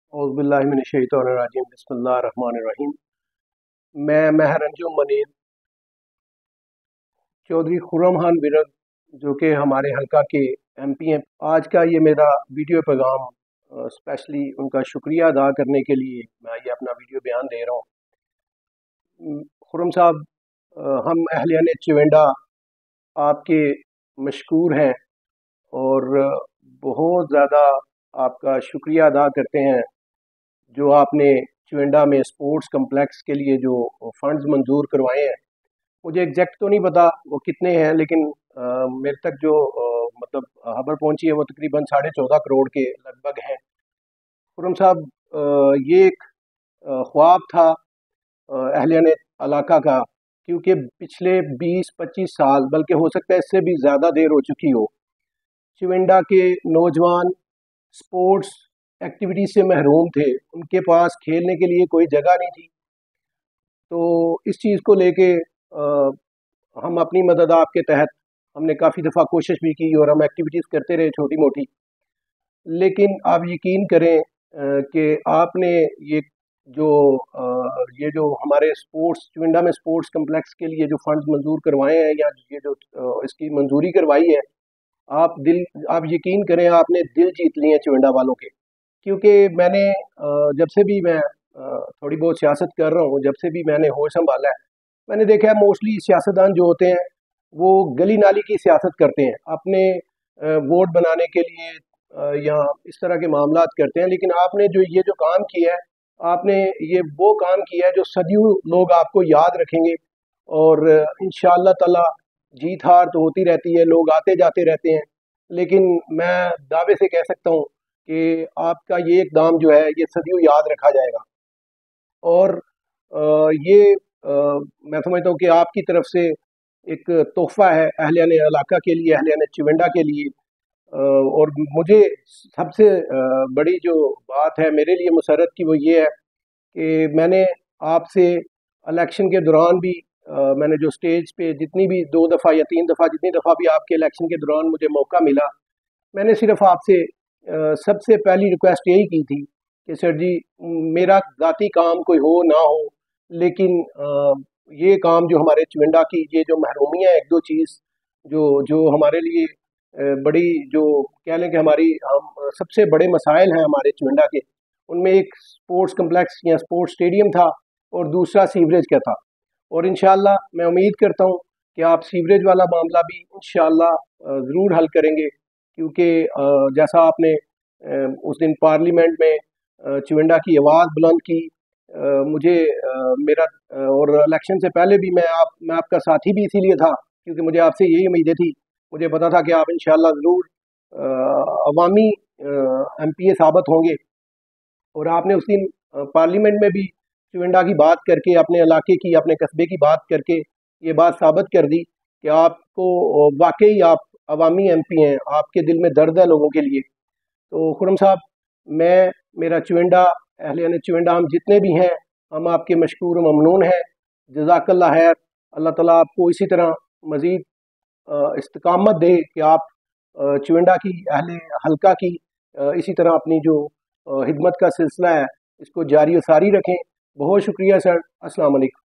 औज़ु बिल्लाहि मिनश्शैतानिर्रजीम बिस्मिल्लाहिर्रहमानिर्रहीम। मैं महर अंजुम मनीर चौधरी खुर्रम खान विरक, जो कि हमारे हलका के MP हैं। आज का ये मेरा वीडियो पैगाम स्पेशली उनका शुक्रिया अदा करने के लिए मैं ये अपना वीडियो बयान दे रहा हूँ। खुर्रम साहब, हम अहलियान चिवेंडा आपके मशकूर हैं और बहुत ज़्यादा आपका शुक्रिया अदा करते हैं जो आपने चिवेंडा में स्पोर्ट्स कम्प्लेक्स के लिए जो फंड्स मंजूर करवाए हैं। मुझे एग्जैक्ट तो नहीं पता वो कितने हैं, लेकिन मेरे तक जो मतलब खबर पहुंची है वो तकरीबन 14.5 करोड़ के लगभग हैं। खुर्रम साहब, ये एक ख्वाब था अहलियान इलाका का, क्योंकि पिछले 20-25 साल, बल्कि हो सकता है इससे भी ज़्यादा देर हो चुकी हो, चिवेंडा के नौजवान स्पोर्ट्स एक्टिविटी से महरूम थे। उनके पास खेलने के लिए कोई जगह नहीं थी। तो इस चीज़ को लेके हम अपनी मदद आपके तहत हमने काफ़ी दफ़ा कोशिश भी की और हम एक्टिविटीज़ करते रहे छोटी मोटी, लेकिन आप यकीन करें कि आपने जो ये जो हमारे स्पोर्ट्स चिवेंडा में स्पोर्ट्स कम्प्लेक्स के लिए जो फंड्स मंजूर करवाए हैं या ये जो इसकी मंजूरी करवाई है, आप यकीन करें आपने दिल जीत लिए हैं चिवेंडा वालों के। क्योंकि मैंने जब से भी मैं थोड़ी बहुत सियासत कर रहा हूँ, जब से भी मैंने होश संभाला है, मैंने देखा है मोस्टली सियासतदान जो होते हैं वो गली नाली की सियासत करते हैं, अपने वोट बनाने के लिए या इस तरह के मामलात करते हैं। लेकिन आपने ये जो काम किया है, आपने ये वो काम किया है जो सदियों लोग आपको याद रखेंगे। और इंशाअल्लाह ताला जीत हार तो होती रहती है, लोग आते जाते रहते हैं, लेकिन मैं दावे से कह सकता हूँ कि आपका ये इक़दाम जो है ये सदियों याद रखा जाएगा। और ये मैं समझता हूँ कि आपकी तरफ से एक तोहफ़ा है अहलियान इलाका के लिए, अहलियान चिवेंडा के लिए। और मुझे सबसे बड़ी जो बात है मेरे लिए मुसर्रत की, वो ये है कि मैंने आपसे इलेक्शन के दौरान भी मैंने जो स्टेज पे जितनी भी 2 दफ़ा या 3 दफ़ा जितनी दफ़ा भी आपके इलेक्शन के दौरान मुझे मौका मिला, मैंने सिर्फ आपसे सबसे पहली रिक्वेस्ट यही की थी कि सर जी, मेरा ज़ाती काम कोई हो ना हो, लेकिन ये काम जो हमारे चिवेंडा की ये जो महरूमियाँ एक दो चीज़ जो जो हमारे लिए बड़ी, जो कह लें कि हमारी हम सबसे बड़े मसाइल हैं हमारे चिवेंडा के, उनमें एक स्पोर्ट्स कम्प्लेक्स या स्पोर्ट्स स्टेडियम था और दूसरा सीवरेज का था। और इंशाअल्लाह मैं उम्मीद करता हूँ कि आप सीवरेज वाला मामला भी इंशाअल्लाह ज़रूर हल करेंगे, क्योंकि जैसा आपने उस दिन पार्लियामेंट में चिवेंडा की आवाज़ बुलंद की, मुझे मेरा और इलेक्शन से पहले भी मैं आपका साथी भी इसीलिए था क्योंकि मुझे आपसे यही उम्मीदें थी। मुझे पता था कि आप इंशाअल्लाह ज़रूर अवामी MPA साबित होंगे। और आपने उस दिन पार्लियामेंट में भी चिवेंडा की बात करके, अपने इलाके की, अपने कस्बे की बात करके ये बात साबित कर दी कि आपको वाकई आप अवामी MP हैं, आपके दिल में दर्द है लोगों के लिए। तो खुर्रम साहब, मेरा चिवेंडा, अहलियान चिवेंडा, हम जितने भी हैं, हम आपके मशकूर ममनून हैं। जज़ाकल्लाह खैर। अल्लाह ताला आपको इसी तरह मज़ीद इस्तिकामत दे कि आप चिवेंडा की, अहले हलका की इसी तरह अपनी जो हिदमत का सिलसिला है इसको जारी व सारी रखें। बहुत शुक्रिया सर। अस्सलाम वालेकुम।